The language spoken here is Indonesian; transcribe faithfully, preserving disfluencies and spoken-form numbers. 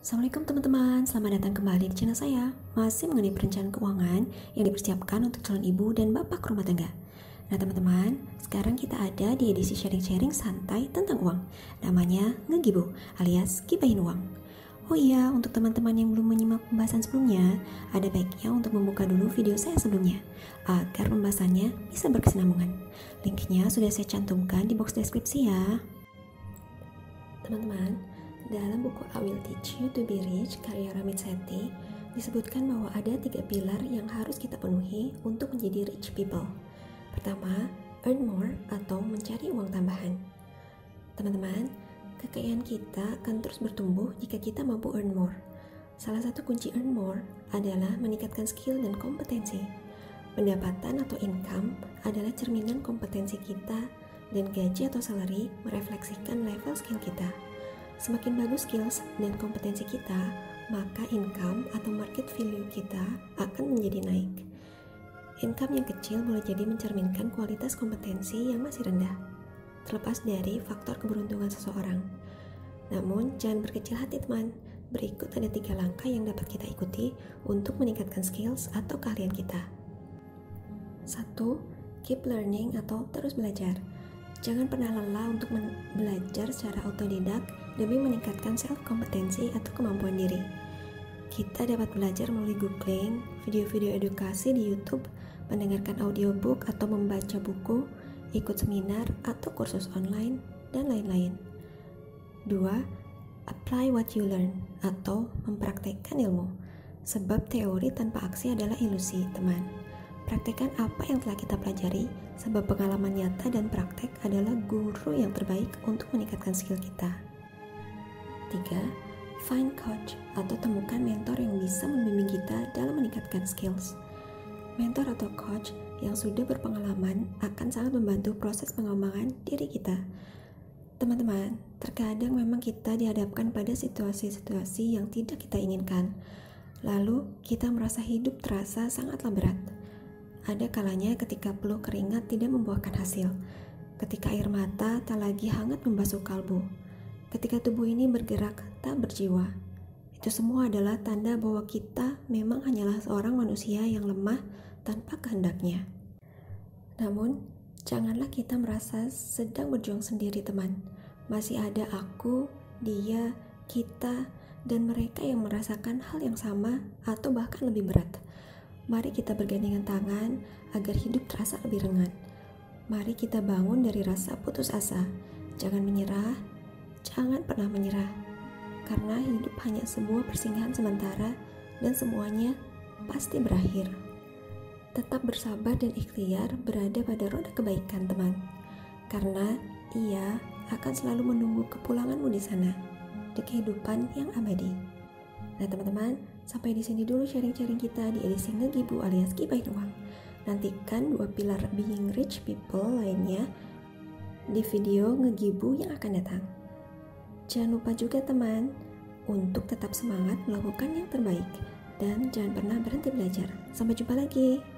Assalamualaikum teman-teman, selamat datang kembali di channel saya. Masih mengenai perencanaan keuangan yang dipersiapkan untuk calon ibu dan bapak rumah tangga. Nah teman-teman, sekarang kita ada di edisi sharing-sharing santai tentang uang. Namanya Ngegibu alias gibahin uang. Oh iya, untuk teman-teman yang belum menyimak pembahasan sebelumnya, ada baiknya untuk membuka dulu video saya sebelumnya, agar pembahasannya bisa berkesinambungan. Linknya sudah saya cantumkan di box deskripsi ya. Teman-teman, dalam buku I Will Teach You to Be Rich karya Ramit Sethi disebutkan bahwa ada tiga pilar yang harus kita penuhi untuk menjadi rich people. Pertama, earn more atau mencari uang tambahan. Teman-teman, kekayaan kita akan terus bertumbuh jika kita mampu earn more. Salah satu kunci earn more adalah meningkatkan skill dan kompetensi. Pendapatan atau income adalah cerminan kompetensi kita, dan gaji atau salary merefleksikan level skill kita. Semakin bagus skills dan kompetensi kita, maka income atau market value kita akan menjadi naik. Income yang kecil boleh jadi mencerminkan kualitas kompetensi yang masih rendah, terlepas dari faktor keberuntungan seseorang. Namun, jangan berkecil hati teman. Berikut ada tiga langkah yang dapat kita ikuti untuk meningkatkan skills atau keahlian kita. Satu, keep learning atau terus belajar. Jangan pernah lelah untuk belajar secara otodidak demi meningkatkan self-kompetensi atau kemampuan diri. Kita dapat belajar melalui googling, video-video edukasi di YouTube, mendengarkan audiobook atau membaca buku, ikut seminar atau kursus online, dan lain-lain. Dua, apply what you learn atau mempraktekkan ilmu. Sebab teori tanpa aksi adalah ilusi, teman. Praktekkan apa yang telah kita pelajari, sebab pengalaman nyata dan praktek adalah guru yang terbaik untuk meningkatkan skill kita. Tiga, find coach atau temukan mentor yang bisa membimbing kita dalam meningkatkan skills. Mentor atau coach yang sudah berpengalaman akan sangat membantu proses pengembangan diri kita. Teman-teman, terkadang memang kita dihadapkan pada situasi-situasi yang tidak kita inginkan. Lalu, kita merasa hidup terasa sangatlah berat. Ada kalanya ketika peluh keringat tidak membuahkan hasil, ketika air mata tak lagi hangat membasuh kalbu, ketika tubuh ini bergerak tak berjiwa. Itu semua adalah tanda bahwa kita memang hanyalah seorang manusia yang lemah tanpa kehendaknya. Namun, janganlah kita merasa sedang berjuang sendiri teman. Masih ada aku, dia, kita, dan mereka yang merasakan hal yang sama atau bahkan lebih berat. Mari kita bergandengan tangan agar hidup terasa lebih ringan. Mari kita bangun dari rasa putus asa. Jangan menyerah, jangan pernah menyerah. Karena hidup hanya sebuah persinggahan sementara dan semuanya pasti berakhir. Tetap bersabar dan ikhtiar berada pada roda kebaikan, teman. Karena ia akan selalu menunggu kepulanganmu di sana, di kehidupan yang abadi. Nah teman-teman, sampai di sini dulu sharing-sharing kita di edisi Ngegibu alias gibahin uang. Nantikan dua pilar being rich people lainnya di video Ngegibu yang akan datang. Jangan lupa juga teman, untuk tetap semangat melakukan yang terbaik dan jangan pernah berhenti belajar. Sampai jumpa lagi.